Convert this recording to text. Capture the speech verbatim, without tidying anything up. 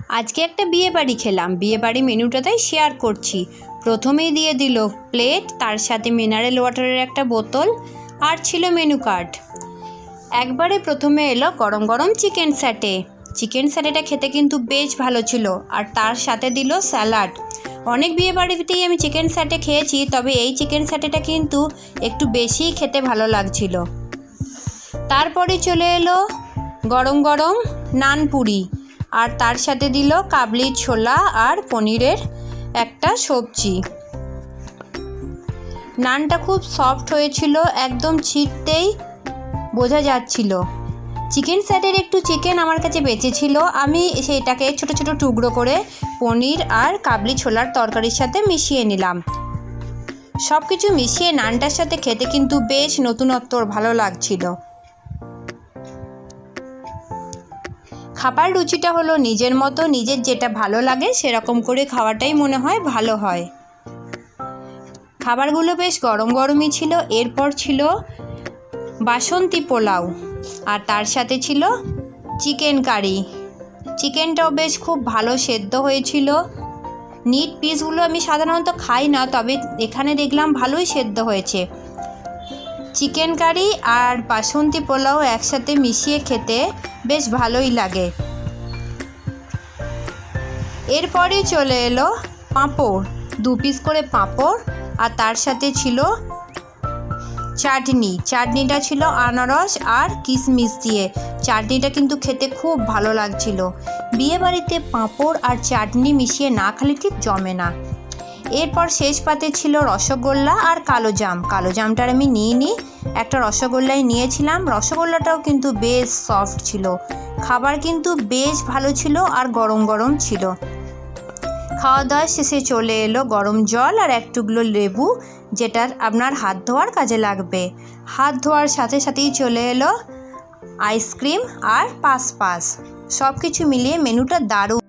আজকে একটা বিয়ে বাড়ি খেলাম। বিয়ে বাড়ি মেনুটা তাই শেয়ার করছি। প্রথমেই দিয়ে দিল প্লেট, তার সাথে মিনারেল ওয়াটারের একটা বোতল আর ছিল মেনু কার্ড। একবারে প্রথমে এলো গরম গরম চিকেন স্যাটে। চিকেন স্যাটেটা খেতে কিন্তু বেশ ভালো ছিল, আর তার সাথে দিল স্যালাড। অনেক বিয়ে বাড়িতেই আমি চিকেন স্যাটে খেয়েছি, তবে এই চিকেন স্যাটেটা কিন্তু একটু বেশিই খেতে ভালো লাগছিল। তারপরে চলে এলো গরম গরম নান পুরি, আর তার সাথে দিল কাবলি ছোলা আর পনিরের একটা সবজি। নানটা খুব সফট হয়েছিল, একদম ছিটতেই বোঝা যাচ্ছিল। চিকেন স্যাটের একটু চিকেন আমার কাছে বেঁচে ছিল, আমি সেইটাকে ছোট ছোট টুকরো করে পনির আর কাবলি ছোলার তরকারির সাথে মিশিয়ে নিলাম। সব কিছু মিশিয়ে নানটার সাথে খেতে কিন্তু বেশ নতুনত্ব ভালো লাগছিল। খাবার রুচিটা হলো নিজের মতো, নিজের যেটা ভালো লাগে সেরকম করে খাওয়াটাই মনে হয় ভালো হয়। খাবারগুলো বেশ গরম গরমই ছিল। এরপর ছিল বাসন্তী পোলাও, আর তার সাথে ছিল চিকেন কারি। চিকেনটাও বেশ খুব ভালো সেদ্ধ হয়েছিল। নিট পিসগুলো আমি সাধারণত খাই না, তবে এখানে দেখলাম ভালোই সেদ্ধ হয়েছে। চিকেন কারি আর বাসন্তী পোলাও একসাথে মিশিয়ে খেতে বেশ ভালোই লাগে। এরপরে চলে এলো পাঁপড়, দু পিস করে পাঁপড়, আর তার সাথে ছিল চাটনি। চাটনিটা ছিল আনারস আর কিশমিশ দিয়ে। চাটনিটা কিন্তু খেতে খুব ভালো লাগছিল। বিয়েবাড়িতে পাঁপড় আর চাটনি মিশিয়ে না খেলে ঠিক জমে না। এরপর শেষ পাতে ছিল রসগোল্লা আর কালো জাম। কালো জামটার আমি নিয়ে নিই, একটা রসগোল্লাই নিয়েছিলাম। রসগোল্লাটাও কিন্তু বেশ সফট ছিল। খাবার কিন্তু বেশ ভালো ছিল আর গরম গরম ছিল। খাওয়া দাওয়া শেষে চলে এলো গরম জল আর এক টুকরো লেবু, যেটার আপনার হাত ধোয়ার কাজে লাগবে। হাত ধোয়ার সাথে সাথেই চলে এলো আইসক্রিম আর পাস পাস। সব কিছু মিলিয়ে মেনুটা দারুণ।